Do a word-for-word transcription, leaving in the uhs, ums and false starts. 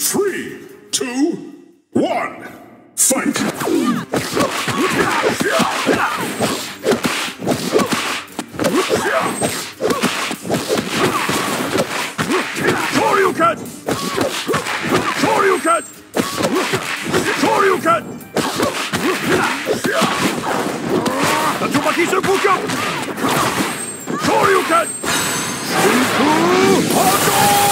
Three, two, one, fight! Shoryuken! Shoryuken! Shoryuken! Tatsumaki Seppuku! Shoryuken! Shinku Hadouken!